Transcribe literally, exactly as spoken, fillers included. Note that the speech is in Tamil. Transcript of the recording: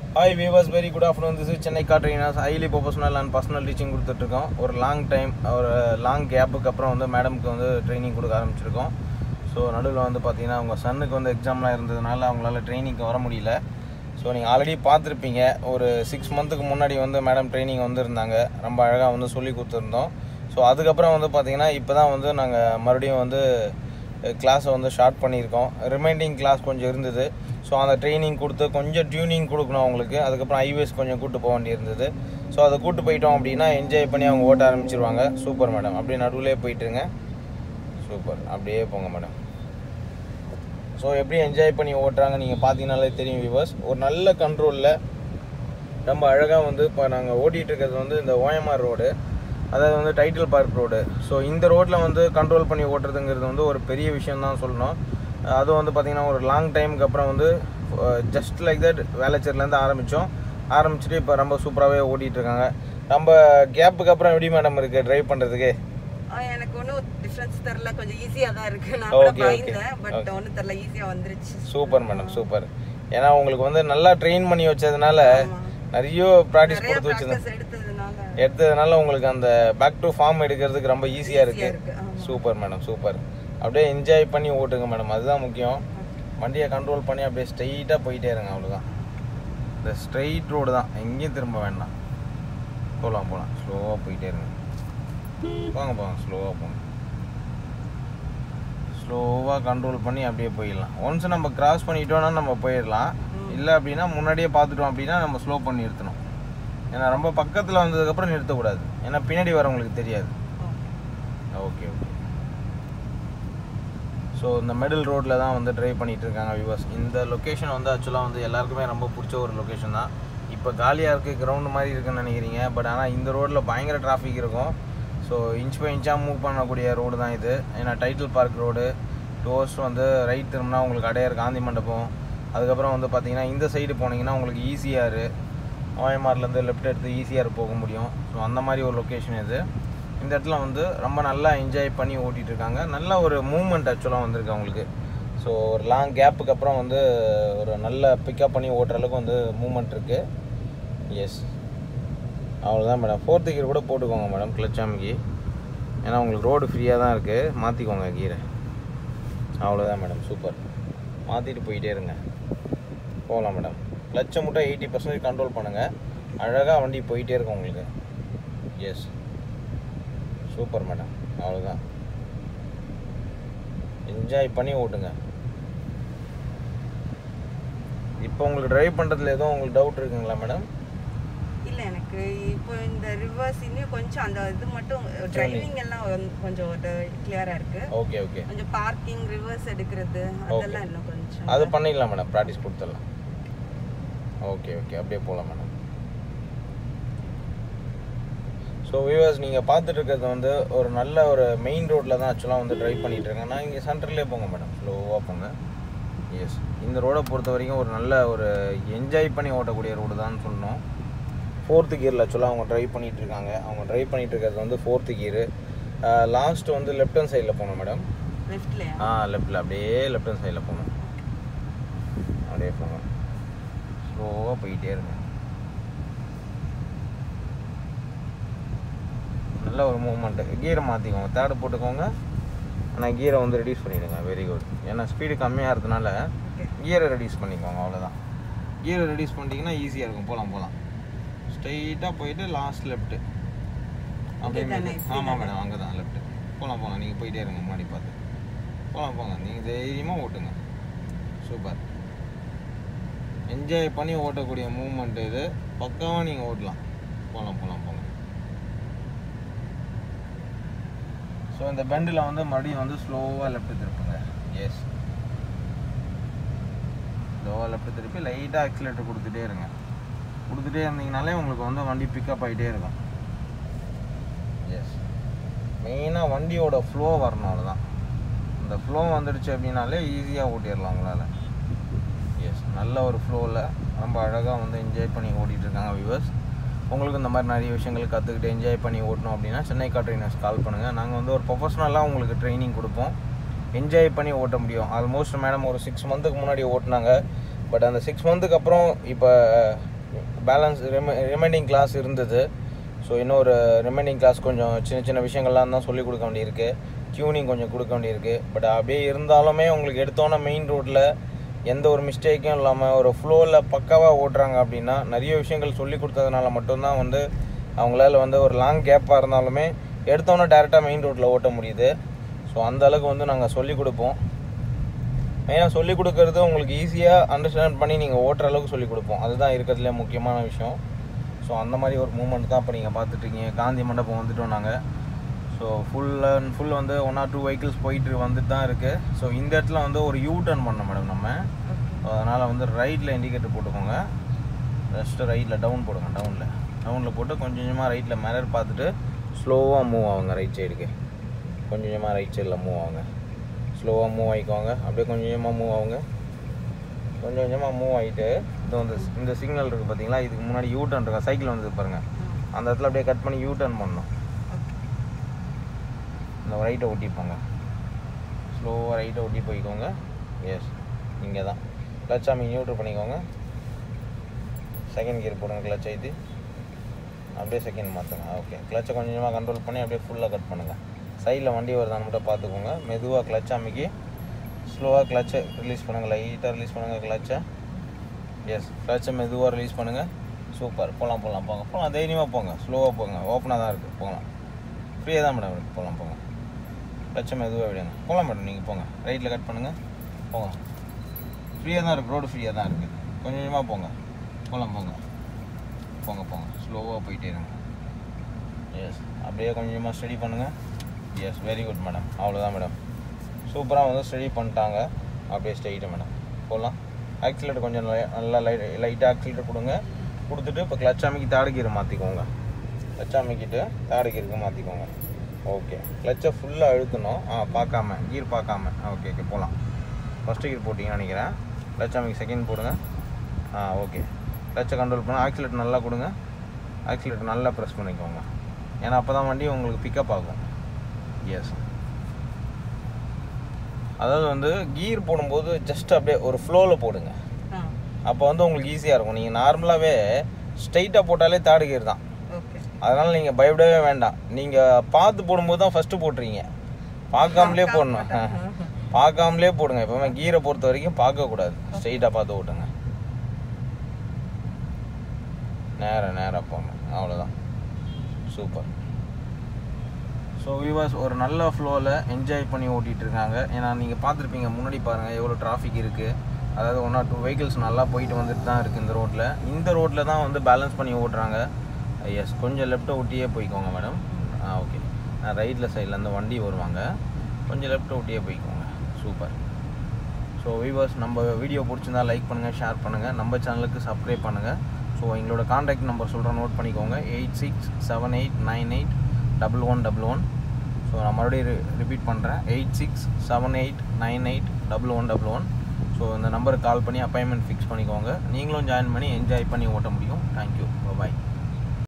Hi viewers, very good afternoon. This is Chennai Car Trainers, highly professional and personal teaching கொடுத்துட்ருக்கோம். ஒரு லாங் டைம் ஒரு லாங் கேப்புக்கு அப்புறம் வந்து மேடம்க்கு வந்து ட்ரைனிங் கொடுக்க ஆரம்பிச்சிருக்கோம். ஸோ நடுவில் வந்து பார்த்தீங்கன்னா அவங்க சன்னுக்கு வந்து எக்ஸாம்லாம் இருந்ததுனால அவங்களால ட்ரைனிங்க்கு வர முடியல. ஸோ நீங்கள் ஆல்ரெடி பார்த்துருப்பீங்க, ஒரு சிக்ஸ் மந்த்துக்கு முன்னாடி வந்து மேடம் ட்ரைனிங் வந்துருந்தாங்க, ரொம்ப அழகாக வந்து சொல்லி கொடுத்துருந்தோம். ஸோ அதுக்கப்புறம் வந்து பார்த்திங்கன்னா இப்போ தான் வந்து நாங்கள் மறுபடியும் வந்து கிளாஸை வந்து ஸ்டார்ட் பண்ணியிருக்கோம். ரிமைண்டிங் கிளாஸ் கொஞ்சம் இருந்தது. ஸோ அந்த ட்ரைனிங் கொடுத்து கொஞ்சம் டியூனிங் கொடுக்கணும் அவங்களுக்கு. அதுக்கப்புறம் ஹைவேஸ் கொஞ்சம் கூப்பிட்டு போக வேண்டியிருந்தது. ஸோ அதை கூப்பிட்டு போயிட்டோம் அப்படின்னா என்ஜாய் பண்ணி அவங்க ஓட்ட ஆரம்பிச்சிருவாங்க. சூப்பர் மேடம், அப்படியே நடுவிலே போயிட்டுருங்க. சூப்பர், அப்படியே போங்க மேடம். ஸோ எப்படி என்ஜாய் பண்ணி ஓட்டுறாங்க நீங்கள் பார்த்தீங்கன்னாலே தெரியும் வியூவர்ஸ். ஒரு நல்ல கண்ட்ரோலில் ரொம்ப அழகாக வந்து இப்போ நாங்கள் ஓட்டிகிட்டு இருக்கிறது வந்து இந்த ஓஎம்ஆர் ரோடு, அதாவது வந்து டைட்டில் பார்க் ரோடு. ஸோ இந்த ரோட்டில் வந்து கண்ட்ரோல் பண்ணி ஓட்டுறதுங்கிறது வந்து ஒரு பெரிய விஷயம் தான் சொல்லணும். அதுவும் வந்து பார்த்திங்கன்னா ஒரு லாங் டைமுக்கு அப்புறம் வந்து ஜஸ்ட் லைக் தட் வேளச்சேரிலேருந்து ஆரம்பித்தோம். ஆரம்பிச்சுட்டு இப்போ ரொம்ப சூப்பராகவே ஓட்டிகிட்ருக்காங்க. நம்ம கேப்புக்கு அப்புறம் எப்படி மேடம் இருக்குது ட்ரைவ் பண்ணுறதுக்கு? எனக்கு ஒன்றும் டிஃப்ரென்ஸ் தெரியல, கொஞ்சம் ஈஸியாக தான் இருக்குது. நான் கூட பயந்தேன், பட் ஒன்றும் தெரியல, ஈஸியாக வந்துருச்சு. Super madam, super. ஏன்னா உங்களுக்கு வந்து நல்லா ட்ரெயின் பண்ணி வச்சதுனால, நிறைய ப்ராக்டிஸ் கொடுத்து வச்சது எடுத்ததுனால உங்களுக்கு அந்த பேக் டு ஃபார்ம் எடுக்கிறதுக்கு ரொம்ப ஈஸியாக இருக்குது. Super madam, super. அப்படியே என்ஜாய் பண்ணி ஓட்டுங்க மேடம், அதுதான் முக்கியம். வண்டியை கண்ட்ரோல் பண்ணி அப்படியே ஸ்ட்ரெயிட்டாக போயிட்டே இருங்க, அவ்வளோதான். இந்த ஸ்ட்ரெயிட் ரோடு தான், எங்கேயும் திரும்ப வேண்டாம். போகலாம் போகலாம் ஸ்லோவாக போயிட்டே இருங்க. போங்க போங்க ஸ்லோவாக போங்க. ஸ்லோவாக கண்ட்ரோல் பண்ணி அப்படியே போயிடலாம். ஒன்ஸ் நம்ம கிராஸ் பண்ணிட்டோன்னா நம்ம போயிடலாம். இல்லை அப்படின்னா முன்னாடியே பார்த்துட்டோம் அப்படின்னா நம்ம ஸ்லோ பண்ணி நிறுத்தணும். ஏன்னா ரொம்ப பக்கத்தில் வந்ததுக்கப்புறம் நிறுத்தக்கூடாது, ஏன்னா பின்னாடி வரவங்களுக்கு தெரியாது. Okay okay. ஸோ இந்த மிடில் ரோட்டில் தான் வந்து ட்ரைவ் பண்ணிகிட்டு இருக்காங்க வியூவர்ஸ். இந்த லொக்கேஷன் வந்து ஆக்சுவலாக வந்து எல்லாருக்குமே ரொம்ப பிடிச்ச ஒரு லொக்கேஷன் தான். இப்போ காலியாக இருக்குது, கிரவுண்டு மாதிரி இருக்குதுன்னு நினைக்கிறீங்க. பட் ஆனால் இந்த ரோட்டில் பயங்கர டிராஃபிக் இருக்கும். ஸோ இன்ச் பை இன்ச்சாக மூவ் பண்ணக்கூடிய ரோடு தான் இது. ஏன்னா டைட்டில் பார்க் ரோடு டோர்ஸ் வந்து ரைட் திரும்பினா உங்களுக்கு அடையார் காந்தி மண்டபம். அதுக்கப்புறம் வந்து பார்த்திங்கன்னா இந்த சைடு போனீங்கன்னா உங்களுக்கு ஈசிஆர், ஓஎம்ஆர்லேருந்து லெஃப்ட் எடுத்து ஈசிஆர் போக முடியும். ஸோ அந்த மாதிரி ஒரு லொக்கேஷன் இது. இந்த இடத்துல வந்து ரொம்ப நல்லா என்ஜாய் பண்ணி ஓட்டிகிட்டு இருக்காங்க. நல்ல ஒரு மூவ்மெண்ட் ஆக்சுவலாக வந்திருக்கு அவங்களுக்கு. ஸோ ஒரு லாங் கேப்புக்கு அப்புறம் வந்து ஒரு நல்ல பிக்கப் பண்ணி ஓட்டுற அளவுக்கு வந்து மூவ்மெண்ட் இருக்குது. எஸ், அவ்வளோதான் மேடம். ஃபோர்த்து கீர் கூட போட்டுக்கோங்க மேடம், கிளச் அமுக்கி. ஏன்னா உங்களுக்கு ரோடு ஃப்ரீயாக தான் இருக்குது, மாற்றிக்கோங்க கீரை. அவ்வளோதான் மேடம், சூப்பர். மாற்றிட்டு போயிட்டே இருங்க, போகலாம் மேடம். கிளச்சை மட்டும் எயிட்டி பர்சன்டேஜ் கண்ட்ரோல் பண்ணுங்கள், அழகாக வண்டி போயிட்டே இருக்கும் உங்களுக்கு. Yes, super madam. அவ்வளோதான், என்ஜாய் பண்ணி ஓட்டுங்க. இப்போ உங்களுக்கு ட்ரைவ் பண்ணுறதுல எதுவும் உங்களுக்கு டவுட் இருக்குங்களா மேடம்? இல்லை, எனக்கு இப்போ இந்த ரிவர்ஸ் இன்னும் கொஞ்சம் அந்த இது மட்டும் டிரைவிங் எல்லாம் கொஞ்சம் கிளியராக இருக்குது. Okay okay. கொஞ்சம் பார்க்கிங் ரிவர்ஸ் எடுக்கிறது அதெல்லாம் இன்னும் கொஞ்சம் அது பண்ணிடலாம் மேடம், ப்ராக்டிஸ் கொடுத்துடலாம். ஓகே ஓகே, அப்படியே போகலாம் மேடம். ஸோ வியூவர்ஸ், நீங்கள் பார்த்துட்டு இருக்கிறது வந்து ஒரு நல்ல ஒரு மெயின் ரோட்டில் தான் ஆக்சுவலாக வந்து ட்ரைவ் பண்ணிகிட்டு இருக்கேன். நான் இங்கே சென்டர்லேயே போங்க மேடம், ஸ்லோவாக போங்க. எஸ், இந்த ரோடை பொறுத்த வரைக்கும் ஒரு நல்ல ஒரு என்ஜாய் பண்ணி ஓட்டக்கூடிய ரோடு தான் சொல்லணும். ஃபோர்த்து கியரில் ஆக்சுவலாக அவங்க ட்ரைவ் பண்ணிகிட்டு இருக்காங்க. அவங்க ட்ரைவ் பண்ணிகிட்டு இருக்கிறது வந்து ஃபோர்த்து கியரு. லாஸ்ட்டு வந்து லெஃப்ட் ஹேண்ட் சைடில் போகணும் மேடம். லெஃப்டில்? ஆ, லெஃப்டில், அப்படியே லெஃப்ட் ஹேண்ட் சைடில் போகணும். அப்படியே போங்க, ஸ்லோவாக போயிட்டே இருங்க. நல்ல ஒரு மூவ்மெண்ட்டு. கீரை மாற்றிக்கோங்க, தேர்டு போட்டுக்கோங்க. ஆனால் கீரை வந்து ரெடியூஸ் பண்ணிவிடுங்க. Very good. ஏன்னா ஸ்பீடு கம்மியாக இருக்கிறதுனால கீரை ரெடியூஸ் பண்ணிக்கோங்க, அவ்வளோதான். கீரை ரெடியூஸ் பண்ணிட்டீங்கன்னா ஈஸியாக இருக்கும். போகலாம் போகலாம், ஸ்ட்ரெயிட்டாக போயிட்டு லாஸ்ட் லெஃப்ட்டு. அப்படியே ஆமாம் மேடம், அங்கே தான் லெஃப்ட்டு. போகலாம் போகலாம், நீங்கள் போயிட்டே இருங்க, முன்னாடி பார்த்து போகலாம் போங்க. நீங்கள் தைரியமாக ஓட்டுங்க. சூப்பர், என்ஜாய் பண்ணி ஓட்டக்கூடிய மூவ்மெண்ட்டு இது. பக்காவாக நீங்கள் ஓட்டலாம். போகலாம் போகலாம் போங்க. ஸோ இந்த பெண்டில் வந்து மறுபடியும் வந்து ஸ்லோவாக லெஃப்ட்டு திருப்புங்க. எஸ், ஸ்லோவாக லெஃப்ட்டு திருப்பி லைட்டாக ஆக்சிலேட்டர் கொடுத்துட்டே இருங்க. கொடுத்துட்டே இருந்தீங்கனாலே உங்களுக்கு வந்து வண்டி பிக்கப் ஆகிட்டே இருக்கும். எஸ், மெயினாக வண்டியோட ஃப்ளோ வரணும், அவ்வளோதான். இந்த ஃப்ளோ வந்துடுச்சு அப்படின்னாலே ஈஸியாக ஓட்டிடலாம் உங்களால். எஸ், நல்ல ஒரு ஃப்ளோவில் ரொம்ப அழகாக வந்து என்ஜாய் பண்ணி ஓட்டிகிட்ருக்காங்க வியூவர்ஸ். உங்களுக்கு இந்த மாதிரி நிறைய விஷயங்கள் கற்றுக்கிட்டு என்ஜாய் பண்ணி ஓட்டணும் அப்படின்னா சென்னை கார் ட்ரைனர்ஸ் கால் பண்ணுங்கள். நாங்கள் வந்து ஒரு ப்ரொஃபஷ்னலாக உங்களுக்கு ட்ரைனிங் கொடுப்போம், என்ஜாய் பண்ணி ஓட்ட முடியும். ஆல்மோஸ்ட் மேடம் ஒரு சிக்ஸ் மந்த்துக்கு முன்னாடி ஓட்டினாங்க. பட் அந்த சிக்ஸ் மந்த்துக்கு அப்புறம் இப்போ பேலன்ஸ் ரிமை ரிமைனிங் கிளாஸ் இருந்தது. ஸோ இன்னும் ஒரு ரிமைனிங் கிளாஸ் கொஞ்சம் சின்ன சின்ன விஷயங்கள்லாம் தான் சொல்லிக் கொடுக்க வேண்டியிருக்கு. டியூனிங் கொஞ்சம் கொடுக்க வேண்டியிருக்கு. பட் அப்படியே இருந்தாலுமே உங்களுக்கு எடுத்தோன்னே மெயின் ரோட்டில் எந்த ஒரு மிஸ்டேக்கும் இல்லாமல் ஒரு ஃப்ளோவில் பக்காவாக ஓட்டுறாங்க அப்படின்னா நிறைய விஷயங்கள் சொல்லி கொடுத்ததுனால மட்டும்தான் வந்து அவங்களால வந்து ஒரு லாங் கேப்பாக இருந்தாலுமே எடுத்தோன்னே டேரெக்டாக மெயின் ரோட்டில் ஓட்ட முடியுது. ஸோ அந்தளவுக்கு வந்து நாங்கள் சொல்லிக் கொடுப்போம். மெயினாக சொல்லிக் கொடுக்கறது உங்களுக்கு ஈஸியாக அண்டர்ஸ்டாண்ட் பண்ணி நீங்கள் ஓட்டுற அளவுக்கு சொல்லிக் கொடுப்போம். அதுதான் இருக்கிறதுலே முக்கியமான விஷயம். ஸோ அந்த மாதிரி ஒரு மூமெண்ட் தான் இப்போ நீங்கள் பார்த்துட்ருக்கீங்க. காந்தி மண்டபம் வந்துவிட்டோம் நாங்கள். ஸோ ஃபுல் அண்ட் ஃபுல் வந்து ஒன் ஆர் டூ வெஹிக்கிள்ஸ் போயிட்டு வந்துட்டு தான் இருக்குது. ஸோ இந்த இடத்துல வந்து ஒரு யூ டர்ன் பண்ணோம் மேடம் நம்ம. அதனால் வந்து ரைட்டில் இண்டிகேட்டர் போட்டுக்கோங்க. ஜஸ்ட்டு ரைட்டில் டவுன் போடுங்க. டவுனில் டவுனில் போட்டு கொஞ்சம் கொஞ்சமாக ரைட்டில் மிரர் பார்த்துட்டு ஸ்லோவாக மூவ் ஆகுங்க. ரைட் சைடுக்கு கொஞ்சம் கொஞ்சமாக ரைட் சைடில் மூவ் ஆகுங்க. ஸ்லோவாக மூவ் ஆகிக்குவாங்க. அப்படியே கொஞ்சம் கொஞ்சமாக மூவ் ஆகுங்க. கொஞ்சம் கொஞ்சமாக மூவ் ஆகிட்டு இது வந்து இந்த சிக்னல் இருக்குது பார்த்தீங்களா, இதுக்கு முன்னாடி யூ டர்ன் இருக்கா, சைக்கிள் வந்து பாருங்கள், அந்த இடத்துல அப்படியே கட் பண்ணி யூ டர்ன் பண்ணணும். இந்த ரைட்டை ஒட்டிப்பாங்க. ஸ்லோவாக ரைட்டை ஒட்டி போய்க்கோங்க. எஸ், இங்கே தான் கிளச் ஆமி நியூட்ரல் பண்ணிக்கோங்க. செகண்ட் கியர் போடுங்க. கிளச் ஆகிட்டு அப்படியே செகண்ட் மாற்றுங்க. ஓகே, கிளச்சை கொஞ்சம் கொஞ்சமாக கண்ட்ரோல் பண்ணி அப்படியே ஃபுல்லாக கட் பண்ணுங்கள். சைடில் வண்டி வருதான்னு மட்டும் பார்த்துக்கோங்க. மெதுவாக கிளச் அமைக்கி ஸ்லோவாக கிளச்சை ரிலீஸ் பண்ணுங்கள். லைட்டாக ரிலீஸ் பண்ணுங்கள் கிளச்சை. எஸ், கிளச்சை மெதுவாக ரிலீஸ் பண்ணுங்கள். சூப்பர். போகலாம் போகலாம் போங்க போகலாம். தைரியமாக போங்க. ஸ்லோவாக போங்க. ஓப்பனாக தான் இருக்குது. போகலாம். ஃப்ரீயாக தான் மேடம் இருக்குது. போகலாம் போங்க. கிளச்சை மெதுவாக விடுங்க. போகலாம் மேடம். நீங்கள் போங்க. ரைட்டில் கட் பண்ணுங்கள். போங்க. ஃப்ரீயாக தான் இருக்குது. ரோடு ஃப்ரீயாக தான் இருக்குது. கொஞ்சம் கொஞ்சமாக போங்க. போகலாம் போங்க. போங்க போங்க. ஸ்லோவாக போயிட்டே இருங்க. எஸ், அப்படியே கொஞ்சமாக ஸ்டடி பண்ணுங்கள். Yes, very good madam. அவ்வளோதான் மேடம். சூப்பராக வந்து ஸ்டடி பண்ணிட்டாங்க. அப்படியே ஸ்ட்ரெயிட்டாக மேடம் போகலாம். ஆக்சிலேட்டர் கொஞ்சம் நல்லா லைட் லைட்டாக ஆக்சிலேட்டர் கொடுங்க. கொடுத்துட்டு இப்போ கிளச் அமைக்கி தேர்ட் கியர் மாற்றிக்கோங்க. கிளச் அமைக்கிட்டு தேர்ட் கியருக்கு மாற்றிக்கோங்க. ஓகே, கிளச்சை ஃபுல்லாக அழுத்தணும். ஆ, பார்க்காம கீர் பார்க்காம. ஓகே ஓகே போகலாம். ஃபஸ்ட்டு கீர் போட்டிங்கன்னு நினைக்கிறேன். கிளச் அமைக்கி செகண்ட் போடுங்க. ஆ, ஓகே. கிளச்சை கண்ட்ரோல் பண்ண ஆக்சிலேட்டர் நல்லா கொடுங்க. ஆக்சிலேட்டர் நல்லா ப்ரெஸ் பண்ணிக்கோங்க. ஏன்னா அப்போ தான் வண்டி உங்களுக்கு பிக்கப் ஆகும். எஸ், அதாவது வந்து கீர் போடும்போது ஜஸ்ட் அப்படியே ஒரு ஃப்ளோவில் போடுங்க. அப்போ வந்து உங்களுக்கு ஈஸியாக இருக்கும். நீங்கள் நார்மலாகவே ஸ்ட்ரைட்டாக போட்டாலே தேர்ட் கியர் தான். அதனால் நீங்கள் பயப்படவே வேண்டாம். நீங்கள் பார்த்து போடும்போது தான் ஃபஸ்ட்டு போட்டுறீங்க. பார்க்காமலே போடணும். பார்க்காமலே போடுங்க. எப்போவுமே கீரை பொறுத்த வரைக்கும் பார்க்கக்கூடாது. ஸ்ட்ரைட்டாக பார்த்து ஓட்டுங்க. நேராக நேராக போங்க. அவ்வளோதான். சூப்பர். ஸோ வியூவர்ஸ், ஒரு நல்ல ஃப்ளோவில் என்ஜாய் பண்ணி ஓட்டிகிட்டு இருக்காங்க. ஏன்னா நீங்கள் பார்த்துருப்பீங்க முன்னாடி பாருங்கள் எவ்வளோ டிராஃபிக் இருக்குது. அதாவது ஒன் ஆர் டூ வெஹிக்கிள்ஸ் நல்லா போயிட்டு வந்துட்டு தான் இருக்குது இந்த ரோட்டில். இந்த ரோட்டில் தான் வந்து பேலன்ஸ் பண்ணி ஓட்டுறாங்க. எஸ், கொஞ்சம் லெஃப்ட்டை ஒட்டியே போய்க்கோங்க மேடம். ஆ, ஓகே. நான் ரைட்டில் சைட்லேருந்து வண்டி வருவாங்க. கொஞ்சம் லெஃப்ட்டை ஒட்டியே போய்க்கோங்க. சூப்பர். ஸோ வியூவர்ஸ், நம்ம வீடியோ பிடிச்சிருந்தா லைக் பண்ணுங்கள், ஷேர் பண்ணுங்கள், நம்ம சேனலுக்கு சப்ஸ்கிரைப் பண்ணுங்கள். ஸோ எங்களோட கான்டாக்ட் நம்பர் சொல்கிறேன், நோட் பண்ணிக்கோங்க. Eight six seven eight nine eight double one double one. So நான் மறுபடியும் ரிப்பீட் பண்ணுறேன். Eight six seven eight nine eight double one double one. So இந்த நம்பருக்கு கால் பண்ணி அப்பாயின்மெண்ட் ஃபிக்ஸ் பண்ணிக்கோங்க. நீங்களும் ஜாயின் பண்ணி என்ஜாய் பண்ணி ஓட்ட முடியும். தேங்க்யூ. பாய்.